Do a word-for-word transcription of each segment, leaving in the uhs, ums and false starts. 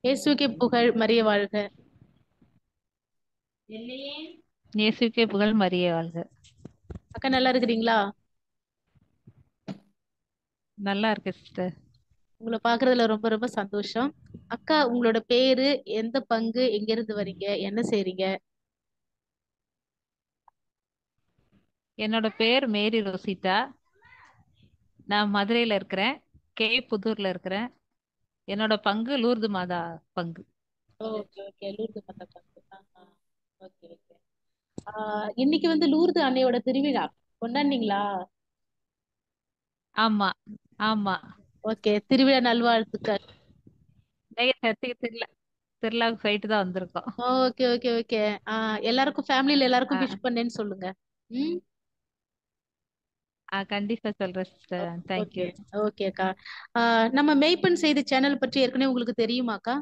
இயேசுவுக்கே புகழ், மரிய வாழ்க. இயேசுவுக்கே புகழ், மரியே வாழ்க. அக்கா நல்லா இருக்கிறீங்களா? நல்லா இருக்கு சிஸ்டர். உங்களை பாக்குறதுல ரொம்ப ரொம்ப சந்தோஷம். அக்கா, உங்களோட பேரு, எந்த பங்கு, எங்க இருந்து வரீங்க, என்ன செய்றீங்க? என்னோட பேர் மேரி ரோசிட்டா. நான் மதுரையில இருக்கிறேன். கே புதூர்ல இருக்கிறேன். என்னோட பங்கு லூர்து மாதா பங்கு. ஓகே ஓகே லூர்து மத்த பங்கு. Okay okay. இன்னைக்கு வந்து லூர்து அன்னையோட திருவிழா கொண்டாடுனீங்களா? ஆமா ஆமா. ஓகே, திருவிழா நல்வாழ்த்துக்கள். நெய் சர்ச்சுக்கு திருவிழா திருவிழாவுக்கு போயிட்டு தான் வந்திருக்கோம். Okay okay okay. ஆஹ் எல்லாருக்கும், ஃபேமிலில எல்லாருக்கும் ஆ விஷ் பண்ணேன்னு சொல்லுங்க. ம். ஆ, கண்டிப்பா சொல்றேன் சிஸ்டர். Okay thank you. ஓகே அக்கா. ஆஹ் நம்ம மெய்ப்பெண் செய்தி சேனல் பற்றி ஏற்கனவே உங்களுக்கு தெரியுமாக்கா?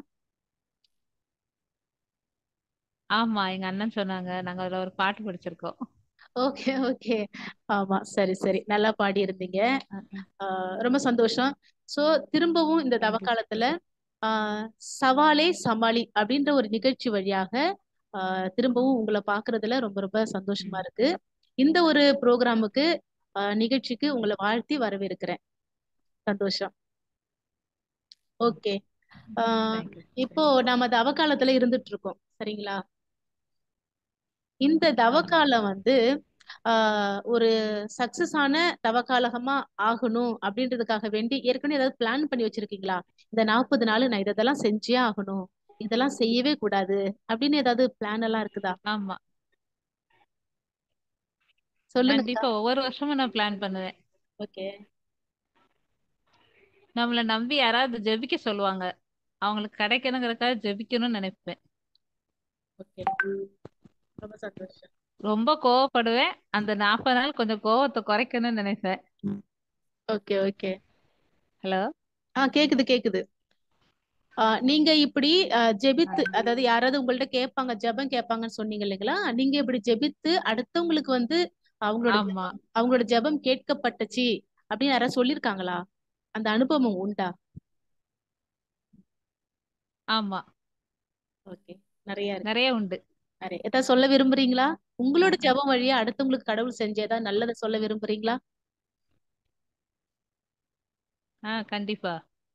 ஆமா, எங்க அண்ணன் சொன்னாங்க. நாங்க அதுல ஒரு பாட்டு படிச்சிருக்கோம். Okay okay. ஆமா, சரி சரி, நல்லா பாடி இருந்தீங்க. ஆஹ் ரொம்ப சந்தோஷம். சோ திரும்பவும் இந்த தேங்க்யூ தவக்காலத்துல சிஸ்டர். ஆஹ் சவாலே சமாளி அப்படின்ற ஒரு நிகழ்ச்சி வழியாக ஆஹ் திரும்பவும் உங்களை பாக்குறதுல ரொம்ப ரொம்ப சந்தோஷமா ம். இருக்கு. இந்த ஒரு ப்ரோக்ராமுக்கு, ஆஹ் நிகழ்ச்சிக்கு உங்களை வாழ்த்தி வரவேற்கிறேன். சந்தோஷம். ஓகே. ஆஹ் தேங்க்யூ இப்போ சிஸ்டர். நாம தவக்காலத்துல இருந்துட்டு இருக்கோம், சரிங்களா? இந்த ஆமா தவக்காலம் வந்து ஆஹ் ஒரு சக்சஸ் ஆன தவக்காலகமா ஆகணும் அப்படின்றதுக்காக வேண்டி ஏற்கனவே ஏதாவது பிளான் பண்ணி வச்சிருக்கீங்களா? இந்த நாற்பது நாள் நான் இதெல்லாம் செஞ்சே ஆகணும், இதெல்லாம் செய்யவே கூடாது அப்படின்னு ஏதாவது பிளான் எல்லாம் இருக்குதா? ஆமா. சொல்லுங்கக்கா. கண்டிப்பா ஒவ்வொரு வருஷமும் நான் பிளான் பண்ணுவேன். ஓகே நம்மள நம்பி யாராவது ஜெபிக்க சொல்லுவாங்க. அவங்களுக்கு கிடைக்கணுங்கிறதுக்காக ஜெபிக்கணும்னு நினைப்பேன். ஓகே, ரொம்ப சந்தோஷம். ரொம்ப கோவப்படுவேன். அந்த நாற்பது நாள் கொஞ்சம் கோவத்தை குறைக்கணும்னு நினைப்பேன். Okay okay. ஹலோ. ஆ கேக்குது கேக்குது. ஆஹ் நீங்க இப்படி ஆஹ் ஆ, ஜெபித்து, அதாவது யாராவது உங்கள்ட்ட கேட்பாங்க, ஜெபம் கேட்பாங்கன்னு சொன்னீங்க இல்லைங்களா? நீங்க இப்படி ஜெபித்து அடுத்தவங்களுக்கு வந்து அவங்களோட ஆமா ஜெபம் அவங்களோட ஜெபம் கேட்கப்பட்டுச்சு அப்படின்னு யாராவது சொல்லியிருக்காங்களா? அந்த அனுபவம் உண்டா? ஆமா. ஓகே, நிறைய இருக்கு. நிறைய உண்டு. நிறைய ஏதாவது சொல்ல விரும்புறீங்களா? ஆ, உங்களோட ஆ. ஜெபம் வழியா அடுத்தவங்களுக்கு கடவுள் செஞ்ச ஏதாவது நல்லதை சொல்ல விரும்புறீங்களா? ஆ, கண்டிப்பா.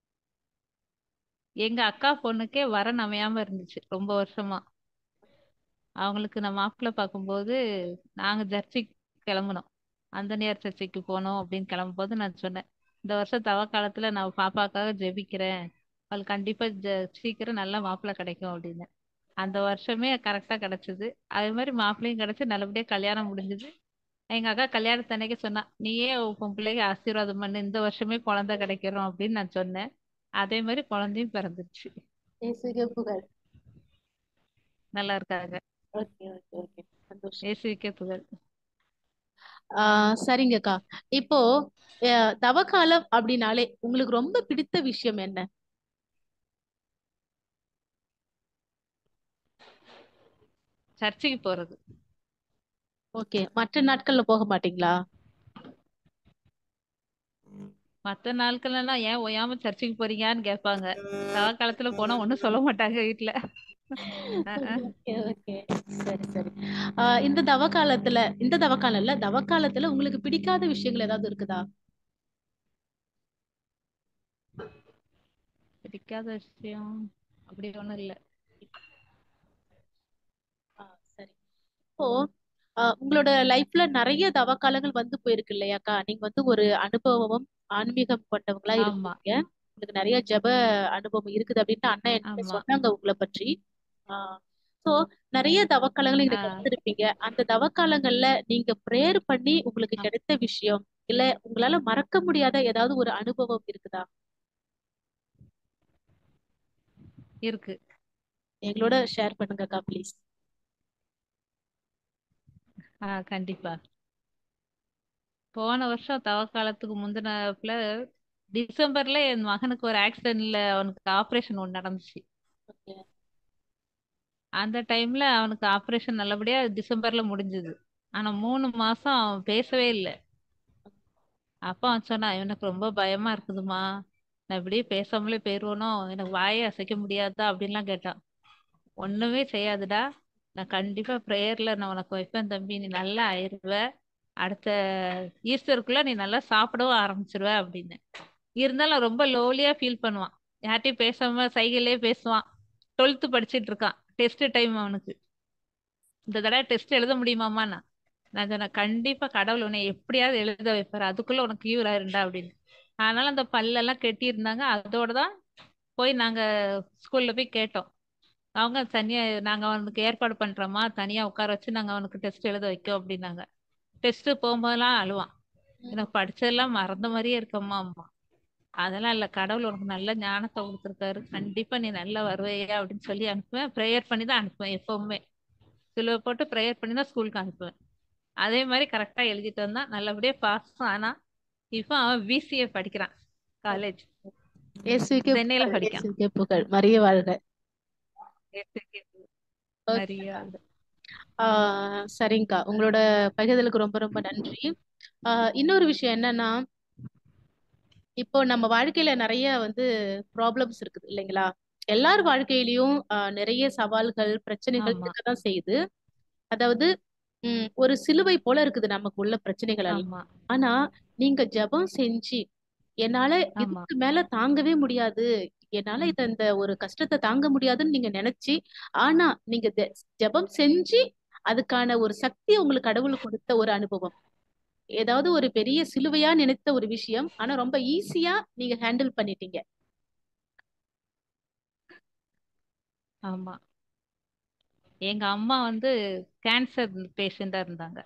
எங்க அக்கா பொண்ணுக்கே வரன் அமையாம இருந்துச்சு ரொம்ப வருஷமா. அவங்களுக்கு நான் மாப்பிள்ளை பார்க்கும்போது நாங்க சர்ச்சுக்கு கிளம்புனோம். அந்தனியார் சர்ச்சுக்கு போனோம் அப்படின்னு கிளம்பும்போது நான் சொன்னேன், இந்த வருஷம் தவ காலத்துல நான் பாப்பாக்காக ஜெபிக்கிறேன். அவளுக்கு கண்டிப்பா ஜ- சீக்கிரம் நல்ல மாப்பிள்ளை கிடைக்கும் அப்படின்னு. அந்த வருஷமே கரெக்டா கிடைச்சது. அதே மாதிரி மாப்பிள்ளையும் கிடைச்சு நல்லபடியா கல்யாணம் முடிஞ்சது. எங்க அக்கா கல்யாணத்தன்னைக்கு சொன்னா, நீயே உன் பிள்ளைக்கு ஆசீர்வாதம் பண்ணு, இந்த வருஷமே குழந்தை கிடைக்கிறோம் அப்படின்னு நான் சொன்னேன். அதே மாதிரி குழந்தையும் பிறந்துருச்சு. இயேசுவே புகழ். நல்லா இருக்காங்க. ஓகே ஓகே ஓகே, சந்தோஷம். இயேசுவுக்கே புகழ். ஆஹ் சரிங்கக்கா. இப்போ அஹ் தவக்காலம் அப்படின்னாலே உங்களுக்கு ரொம்ப பிடித்த விஷயம் என்ன? சர்ச்சுக்கு போறது. ஓகே, மற்ற நாட்கள்ல போக மாட்டீங்களா? மத்த நாட்கள் எல்லாம் ஏன் ஓயாம சர்ச்சுக்கு போறீங்கன்னு கேட்பாங்க. தவ காலத்துல போனா ஒண்ணும் சொல்ல மாட்டாங்க வீட்ல. அஹ் அஹ். ஓகே ஓகே, சரி சரி. ஆஹ் இந்த தவக்காலத்துல இந்த தவக்காலம் இல்ல தவக்காலத்துல உங்களுக்கு பிடிக்காத விஷயங்கள் ஏதாவது இருக்குதா? பிடிக்காத விஷயம் அப்படி ஒண்ணும் இல்ல. ஆஹ் சரி. இப்போ ஆஹ் உங்களோட லைஃப்ல நிறைய தவக்காலங்கள் வந்து போயிருக்கு இல்லையாக்கா? நீங்க வந்து ஒரு அனுபவமும் ஆன்மீகம் கொண்டவங்களா ஆமா இருக்கீங்க. உங்களுக்கு நிறைய ஜெப அனுபவம் இருக்குது அப்படின்னு அண்ணா என்கிட்ட ஆமா. சொன்னாங்க உங்களை பற்றி. ஆஹ் சோ நிறைய தவக்காலங்களை நீங்க ஆஹ் கடந்திருப்பீங்க. அந்த தவக்காலங்கள்ல நீங்க பிரேயர் பண்ணி உங்களுக்கு ஆம். கிடைத்த விஷயம், இல்ல உங்களால மறக்க முடியாத ஏதாவது ஒரு அனுபவம் இருக்குதா? இருக்கு. எங்களோட ஷேர் பண்ணுங்கக்கா ப்ளீஸ். ஆஹ் கண்டிப்பா. போன வருஷம் தவ காலத்துக்கு முந்தினப்புல டிசம்பர்ல என் மகனுக்கு ஒரு ஆக்சிடென்ட்ல அவனுக்கு ஆபரேஷன் ஒன்று நடந்துச்சு. ஓகே அந்த டைம்ல அவனுக்கு ஆபரேஷன் நல்லபடியா டிசம்பர்ல முடிஞ்சது. ஆனா மூணு மாசம் அவன் பேசவே இல்லை. அப்ப அவன் சொன்னான், எனக்கு ரொம்ப பயமா இருக்குதுமா, நான் இப்படியே பேசாமலே போயிருவனோ, எனக்கு வாயே அசைக்க முடியாதா அப்படின்லாம் கேட்டான். ஒண்ணுமே செய்யாதுடா, நான் கண்டிப்பா ப்ரேயர்ல நான் உனக்கு வைப்பேன் தம்பி, நீ நல்லா ஆயிருவ, அடுத்த ஈஸ்டருக்குள்ள நீ நல்லா சாப்பிடவும் ஆரம்பிச்சிருவ அப்படின்னு. இருந்தாலும் ரொம்ப லோலியா ஃபீல் பண்ணுவான். யார்ட்டையும் பேசாம சைகையிலே பேசுவான். டுவெல்த் படிச்சிட்டு இருக்கான். டெஸ்ட் டைம் அவனுக்கு. இந்த தடவை டெஸ்ட் எழுத முடியுமாமா? நான் நான் சொன்னேன், கண்டிப்பா கடவுள் உன்னை எப்படியாவது எழுத வைப்பாரு, அதுக்குள்ள உனக்கு கியூர் ஆயிருண்டா அப்படின்னு. அதனால அந்த பல்லெல்லாம் கெட்டி இருந்தாங்க. அதோட தான் போய் நாங்க ஸ்கூல்ல போய் கேட்டோம். அவங்க தனியா நாங்க அவனுக்கு ஏற்பாடு பண்றோமா, தனியா உட்கார வச்சு நாங்க அவனுக்கு டெஸ்ட் எழுத வைக்கோம் அப்படின்னாங்க. டெஸ்ட் போகும்போதெல்லாம் அழுவான். எனக்கு படிச்சதெல்லாம் மறந்த மாதிரியே இருக்கம்மா அம்மா. அதெல்லாம் இல்ல, கடவுள் உனக்கு நல்ல ஞானத்தை கொடுத்துருக்காரு, கண்டிப்பா நீ நல்லா வருவையா அப்படின்னு சொல்லி அனுப்புவேன். ப்ரேயர் பண்ணி தான் அனுப்புவேன் எப்பவுமே. சிலுவை போட்டு ப்ரேயர் பண்ணி தான் ஸ்கூலுக்கு அனுப்புவேன். அதே மாதிரி கரெக்டா எழுதிட்டு வந்தான், நல்லபடியா பாஸ் ஆனா. இப்போ அவன் பிசிஏ படிக்கிறான், காலேஜ் இயேசுவுக்கே சென்னையில புகழ், படிக்கான். இயேசுவுக்கே புகழ். மரிய வாழ்க. ஓகே. நிறைய ஆஹ் சரிங்கக்கா, உங்களோட பகிர்தலுக்கு ரொம்ப ரொம்ப நன்றி. ஆஹ் இன்னொரு விஷயம் என்னன்னா, இப்போ நம்ம வாழ்க்கையில நிறைய வந்து ப்ராப்ளம்ஸ் இருக்குது இல்லைங்களா? எல்லார் வாழ்க்கையிலயும் ஆஹ் நிறைய சவால்கள், பிரச்சனைகள் ஆமா இருக்கதான் செய்யுது. அதாவது உம் ஒரு சிலுவை போல இருக்குது நமக்கு உள்ள பிரச்சனைகள் எல்லாம். ஆமா ஆனா நீங்க ஜெபம் செஞ்சு, என்னால ஆமா இதுக்கு மேல தாங்கவே முடியாது, என்னால இத இந்த ஒரு கஷ்டத்தை தாங்க முடியாதுன்னு நீங்க நினைச்சு, ஆனா நீங்க ஜெ- ஜெபம் செஞ்சு அதுக்கான ஒரு சக்தி உங்களுக்கு கடவுள் கொடுத்த ஒரு அனுபவம். ஏதாவது ஒரு பெரிய சிலுவையா நினைத்த ஒரு விஷயம், ஆனா ரொம்ப ஈஸியா நீங்க ஹேண்டில் பண்ணிட்டீங்க. ஆமா. எங்க அம்மா வந்து கேன்சர் பேஷண்டா இருந்தாங்க.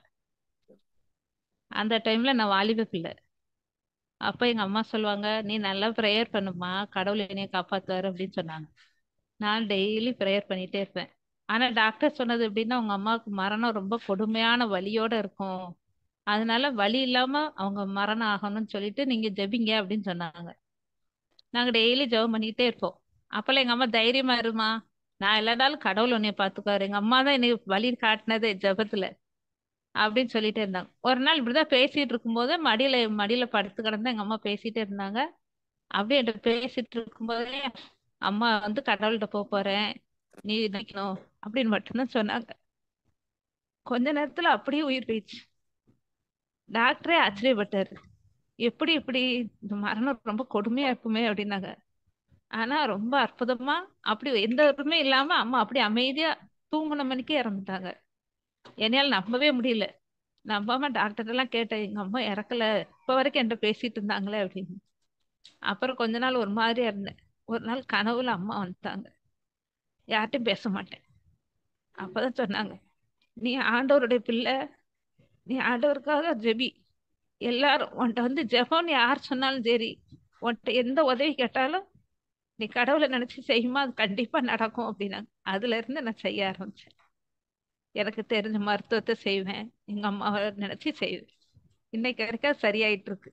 அந்த டைம்ல நான் வாலிப பிள்ளை. அப்ப எங்க அம்மா சொல்லுவாங்க, நீ நல்லா ப்ரேயர் பண்ணுமா, கடவுள் என்னைய காப்பாத்துவாரு அப்படின்னு சொன்னாங்க. நான் டெய்லி ப்ரேயர் பண்ணிட்டே இருப்பேன். ஆனா டாக்டர் சொன்னது எப்படின்னா, உங்க அம்மாவுக்கு மரணம் ரொம்ப கொடுமையான வலியோட இருக்கும், அதனால வலி இல்லாம அவங்க மரணம் ஆகணும்னு சொல்லிட்டு நீங்க ஜெபிங்க அப்படின்னு சொன்னாங்க. நாங்க டெய்லி ஜெபம் பண்ணிக்கிட்டே இருப்போம். அப்பெல்லாம் எங்க அம்மா, தைரியமா இருமா, நான் இல்லைனாலும் கடவுள் உன்னைய பாத்துக்குவாரு, எங்க அம்மா தான் என்னை வழி காட்டினதே ஜெபத்துல அப்படின்னு சொல்லிட்டே இருந்தாங்க. ஒரு நாள் இப்படிதான் பேசிட்டு இருக்கும்போது மடியில மடியில படுத்து கிடந்தா எங்க அம்மா பேசிட்டே இருந்தாங்க. அப்படியே என்கிட்ட பேசிட்டு இருக்கும்போதே, அம்மா வந்து கடவுள்கிட்ட போக போறேன், நீ நிக்கணும் அப்படின்னு மட்டும்தான் சொன்னாங்க. கொஞ்ச நேரத்துல அப்படியே உயிர் போயிடுச்சு. டாக்டரே ஆச்சரியப்பட்டாரு, எப்படி இப்படி, இந்த மரணம் ரொம்ப கொடுமையா இருக்குமே அப்படின்னாங்க. ஆனா ரொம்ப அற்புதமா, அப்படி எந்த இதுவுமே இல்லாம அம்மா அப்படி அமைதியா தூங்குன மணிக்கே இறந்துட்டாங்க. என்னால நம்பவே முடியல. நம்பாம டாக்டர் எல்லாம் கேட்டேன், எங்க அம்மா இறக்கல, இப்ப வரைக்கும் என்கிட்ட பேசிட்டு இருந்தாங்களே அப்படின்னு. அப்புறம் கொஞ்ச நாள் ஒரு மாதிரியா இருந்தேன். ஒரு நாள் கனவுல அம்மா வந்துட்டாங்க. யார்கிட்டயும் பேச மாட்டேன். அப்பதான் சொன்னாங்க, நீ ஆண்டவருடைய பிள்ளை, நீ ஆண்டவருக்காக ஜெபி, எல்லாரும் உன்கிட்ட வந்து ஜெபம்னு யார் சொன்னாலும் சரி, உன்கிட்ட எந்த உதவி கேட்டாலும் நீ கடவுளை நினைச்சு செய்யுமா, அது கண்டிப்பா நடக்கும் அப்படின்னாங்க. அதுல இருந்து நான் செய்ய ஆரம்பிச்சேன். எனக்கு தெரிஞ்ச மருத்துவத்தை செய்வேன், எங்க அம்மாவை நினைச்சு செய்வேன். இன்னைக்கு வரைக்கும் அது சரியாயிட்டு இருக்கு.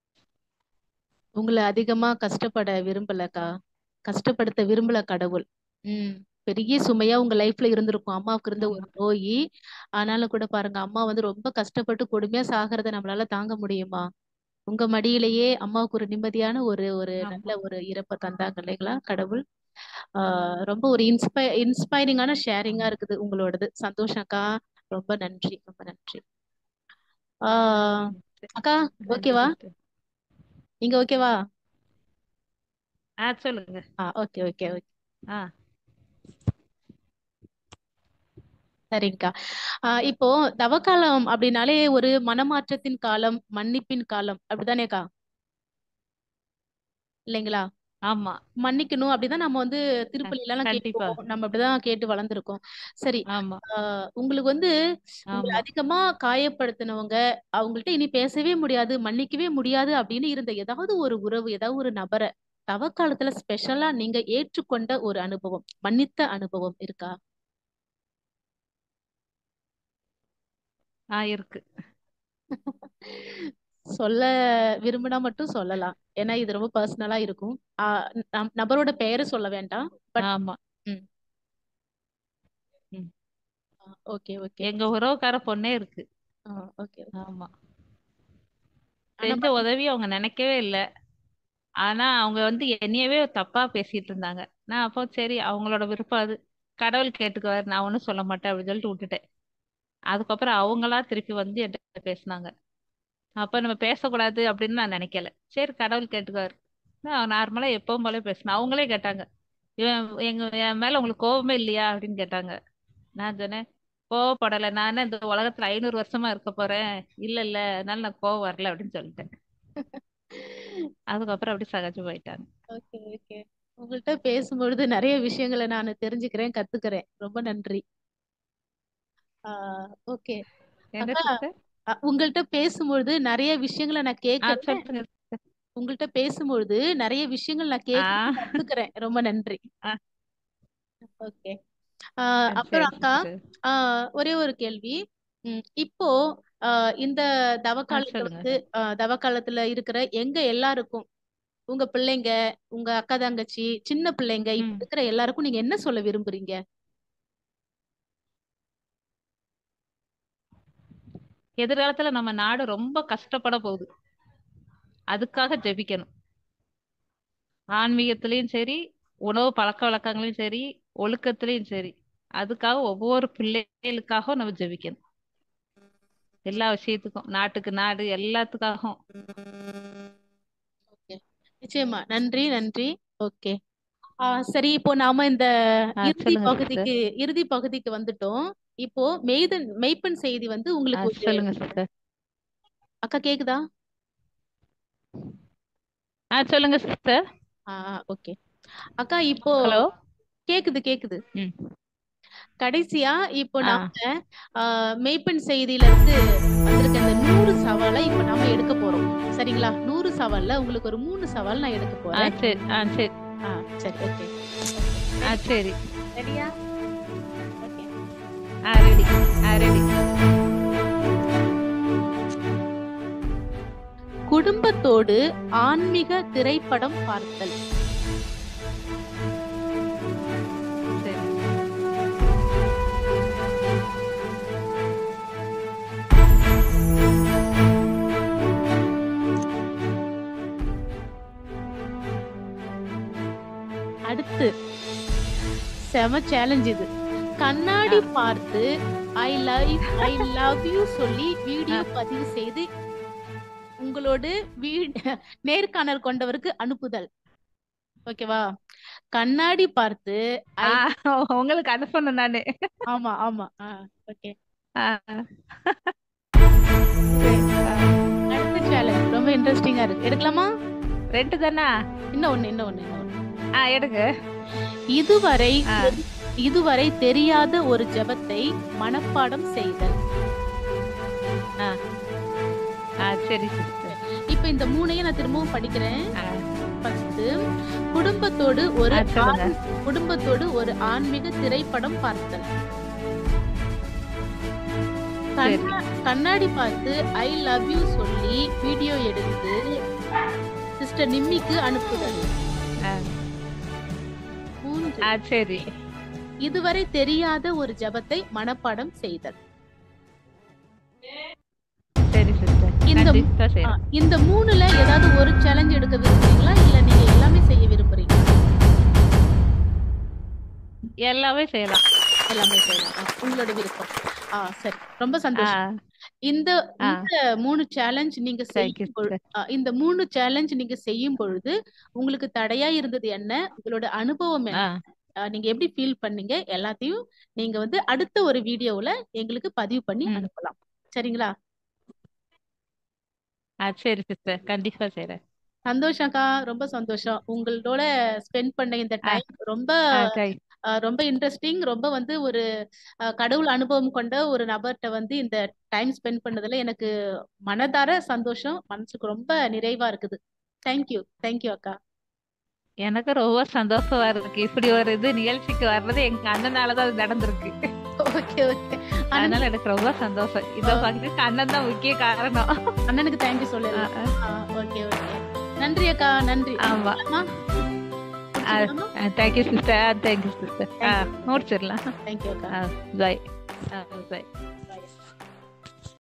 உங்களை அதிகமா கஷ்டப்பட விரும்பலக்கா, கஷ்டப்படுத்த விரும்பல கடவுள். உம் பெரிய சுமையா உங்க லைஃப்ல இருந்திருக்கும் அம்மாவுக்கு இருந்த ஒரு ஆமா நோய். ஆனாலும் கூட பாருங்க, அம்மா வந்து ரொம்ப கஷ்டப்பட்டு கொடுமையா சாகிறத நம்மளால தாங்க முடியுமா? உங்க மடியிலேயே அம்மாவுக்கு ஒரு நிம்மதியான ஒரு ஒரு நல்ல ஆமா ஒரு இறப்பை தந்தாங்க இல்லைங்களா கடவுள். ஆஹ் ரொம்ப ஒரு இன்ஸ்பை இன்ஸ்பைரிங்கான ஷேரிங்கா இருக்குது உங்களோடது. சந்தோஷம்க்கா. ரொம்ப நன்றி, ரொம்ப நன்றி. ஆஹ் அக்கா, நன்றி ஓகேவா? சிஸ்டர். நீங்க ஓகேவா? ஆ சொல்லுங்க. ஆ, ஓகே ஓகே ஓகே. ஆ சரிங்கக்கா. ஆஹ் இப்போ தவக்காலம் அப்படின்னாலே ஒரு மனமாற்றத்தின் காலம், மன்னிப்பின் காலம், அப்படிதானேக்கா? இல்லைங்களா? ஆமா மன்னிக்கணும் அப்படிதான் நம்ம வந்து க- திருப்பலில எல்லாம் கண்டிப்பா. கேட்போம். நம்ம அப்படிதான் கேட்டு வளர்ந்துருக்கோம். சரி. ஆமா ஆஹ் உங்களுக்கு வந்து உங்களை ஆமா அதிகமா காயப்படுத்தினவங்க, அவங்கள்ட்ட இனி பேசவே முடியாது, மன்னிக்கவே முடியாது அப்படின்னு இருந்த ஏதாவது ஒரு உறவு, ஏதாவது ஒரு நபரை தவக்காலத்துல ஸ்பெஷலா நீங்க ஏற்றுக்கொண்ட ஒரு அனுபவம், மன்னித்த அனுபவம் இருக்கா? ஆ இருக்கு. சொல்ல விரும்பினா மட்டும் சொல்லலாம். ஏன்னா இது ரொம்ப பர்சனலா இருக்கும். ஆஹ் நம்- நபரோட பெயரை சொல்ல வேண்டாம். பட் ஆமா. ம் ம். Okay okay. எங்க உறவுக்கார பொண்ணே இருக்கு. ஓகே. ஆமா. ஆனா செஞ்ச மன்னி- உதவி அவங்க நினைக்கவே இல்லை. ஆனா அவங்க வந்து என்னையவே தப்பா பேசிட்டு இருந்தாங்க. நான் அப்போ சரி அவங்களோட விருப்பம் அது, கடவுள் கேட்டுக்குவாரு, நான் ஒன்றும் சொல்ல மாட்டேன் அப்படின்னு சொல்லிட்டு விட்டுட்டேன். அதுக்கப்புறம் அவங்களா திருப்பி வந்து என்கிட்ட பேசினாங்க. அப்ப நம்ம பேசக்கூடாது அப்படின்னு நான் நினைக்கல. சரி கடவுள் கேட்டுக்குவாரு, நான் நார்மலா எப்பவும் போல பேசினேன். அவங்களே கேட்டாங்க, இவன் எங்க என் மேல உங்களுக்கு கோவமே இல்லையா அப்படின்னு கேட்டாங்க. நான் சொன்னேன், கோவப்படலை, நான் என்ன இந்த உலகத்துல ஐநூறு வருஷமா இருக்க போறேன், இல்ல இல்ல அதனால நான் கோவம் வரல அப்படின்னு சொல்லிட்டேன். அதுக்கப்புறம் அப்படி சகஜம் போயிட்டாங்க. Okay okay. உங்கள்கிட்ட பேசும்பொழுது நிறைய விஷயங்களை நான் தெரிஞ்சுக்கிறேன், கத்துக்கிறேன். ரொம்ப நன்றி. ஆஹ் ஓகே என்ன அக்கா, சிஸ்டர்? அ, உங்கள்கிட்ட பேசும்பொழுது நிறைய விஷயங்களை நான் ஆ கேட்கறேன். சொல்லுங்க sister. உங்கள்கிட்ட பேசும்பொழுது நிறைய விஷயங்கள் நான் ஆ கேட்கறேன், கத்துக்கிறேன். ரொம்ப நன்றி. ஆ ஓகே. ஆஹ் ஆ, அப்புறம் சரி அக்கா, சிஸ்டர். ஆஹ் ஒரே ஒரு கேள்வி. ம், இப்போ ஆஹ் இந்த ஆ தவக்காலத்துல சொல்லுங்க. வந்து ஆஹ் தவக்காலத்துல இருக்கிற எங்க எல்லாருக்கும், உங்க பிள்ளைங்க, உங்க அக்கா தங்கச்சி, சின்ன பிள்ளைங்க, இப்ப ம் இருக்கிற எல்லாருக்கும் நீங்க என்ன சொல்ல விரும்புறீங்க? எதிர்காலத்துல நம்ம நாடு ரொம்ப கஷ்டப்பட போகுது, அதுக்காக ஜெபிக்கணும். ஆன்மீகத்திலயும் சரி, உணவு பழக்க வழக்கங்களையும் சரி, ஒழுக்கத்திலயும் சரி, அதுக்காக ஒவ்வொரு பிள்ளைகளுக்காகவும் நம்ம ஜெபிக்கணும். எல்லா விஷயத்துக்கும், நாட்டுக்கு நாடு எல்லாத்துக்காகவும். ஓகே. நிச்சயமா. நன்றி நன்றி. ஓகே. ஆ சரி, இப்போ நாம இந்த ஆ இறுதி சொல்லுங்க சிஸ்டர். பகுதிக்கு இறுதி பகுதிக்கு வந்துட்டோம். இப்போ மெய்தன் மெய்ப்பெண் செய்தி வந்து ஆ உங்களுக்கு ஒரு சொல்லுங்க சிஸ்டர். அக்கா கேக்குதா? ஆ சொல்லுங்க சிஸ்டர். ஆ ஓகே. அக்கா இப்போ ஹலோ. கேக்குது கேக்குது. ம். கடைசியா இப்போ ஆ நாம ஆ, மெய்ப்பெண் செய்தியில இருந்து வந்திருக்க இந்த நூறு சவாலை இப்ப நாம எடுக்க போறோம். சரிங்களா? நூறு சவால்ல உங்களுக்கு ஒரு மூணு சவால் நான் எடுக்க ஆ போறேன். சரி. ஆ சரி. ஆ சரி ஓகே. ஆ ரெடியா? சரி. ரெடியா? ஓகே. ஆ ரெடி. ஆ ரெடி. குடும்பத்தோடு ஆன்மீக திரைப்படம் பார்த்தல். சரி. அடுத்து செம சேலஞ்ச் இது. கண்ணாடி ஆ பார்த்து I love I love you சொல்லி ஆ வீடியோ பதிவு செய்து உங்களோடு வீ- நேர்காணல் கொண்டவருக்கு அனுப்புதல். ஓகேவா? கண்ணாடி பார்த்து ஐ ஆ உங்களுக்கு அனுப்பணும் நானு. ஆமா ஆமா. ஆ ஓகே. ஆ ஓகே. சரி. ஆ அடுத்த சேலஞ்ச் ரொம்ப இன்ட்ரெஸ்டிங்கா இருக்கு. எடுக்கலாமா? ரெண்டு தானா? இன்னும் ஒண்ணு இன்னும் ஒண்ணு இன்னும் ஒண்ணு. ஆ எடுங்க. இதுவரை ஆ தெரி- இதுவரை தெரியாத ஒரு ஜெபத்தை மனப்பாடம் செய்தல். ஆ ஆ சரி சிஸ்டர். இப்ப இந்த மூணையும் நான் திரும்பவும் படிக்கிறேன். ஆ ஃபர்ஸ்ட், குடும்பத்தோடு ஒரு ஆ சொல்லுங்க. ஆண்- குடும்பத்தோடு ஒரு ஆன்மீக திரைப்படம் பார்த்தல். சரி. கண்ணா கண்ணாடி பார்த்து ஐ லவ் யூ சொல்லி வீடியோ எடுத்து சிஸ்டர் நிம்மிக்கு அனுப்புதல். ஆ மூன்று, ஆ சரி. இதுவரை தெரியாத ஒரு ஜெபத்தை மனப்பாடம் செய்தல். சரி சிஸ்டர், இந்த கண்டிப்பா ஆ, செய்யறேன். இந்த மூணுல ஏதாவது ஒரு சேலஞ்ச் எடுக்க விரும்புறீங்களா, இல்ல நீங்க எல்லாமே செய்ய விரும்புறீங்களா? எல்லாமே செய்யலாம். எல்லாமே செய்யலாம். ஆ, உங்களோட விருப்பம். ஆ சரி, ரொம்ப ஆ சந்தோஷம். இந்த ஆ இந்த மூணு சேலஞ்ச் நீங்க தேங்க்யூ செய்யும் பொழுது சிஸ்டர். இந்த மூணு சேலஞ்ச் நீங்க செய்யும் பொழுது உங்களுக்கு தடையா இருந்தது என்ன, உங்களோட அனுபவம் ஆ என்ன, ஆ, நீங்க எப்படி ஃபீல் பண்ணீங்க, எல்லாத்தையும் நீங்க வந்து அடுத்த ஒரு வீடியோவுல எங்களுக்கு பதிவு பண்ணி ம் அனுப்பலாம். சரிங்களா? ஆ சரி சிஸ்டர், கண்டிப்பா செய்யறேன். சந்தோஷம்க்கா, ரொம்ப சந்தோஷம். உங்களோட ஸ்பெண்ட் பண்ண இந்த ஆ டைம் ரொம்ப ஆ தேங்க் அஹ், ரொம்ப இன்ட்ரெஸ்டிங். ரொம்ப வந்து ஒரு அஹ், கடவுள் அனுபவம் கொண்ட ஒரு நபர்கிட்ட வந்து இந்த டைம் ஸ்பெண்ட் பண்ணதுல எனக்கு மனதார சந்தோஷம், மனசுக்கு ரொம்ப நிறைவா இருக்குது. தேங்க்யூ தேங்க்யூ அக்கா. எனக்கு ரொம்ப சந்தோஷமா இருக்கு. இப்படி ஒரு இது நிகழ்ச்சிக்கு வர்றது எங்க அண்ணனாலதான் அது நடந்திருக்கு. Okay okay. அதனால அண்ணனுக்கு எனக்கு ரொம்ப சந்தோஷம். இந்த பகுதிக்கு அண்ணன் தான் முக்கிய காரணம். அண்ணனுக்கு தேங்க்யூ ஆ, சொல்லலாம். ஆ, ஓகே ஓகே. நன்றி அக்கா, நன்றி. ஆமா. முடிச்சுக்கலாமா? Thank you sister. Thank you sister. ஆ தேங்க்யூ முடிச்சிடலாம். தேங்க்யூ அக்கா. ஆ பாய். ஆ பாய்.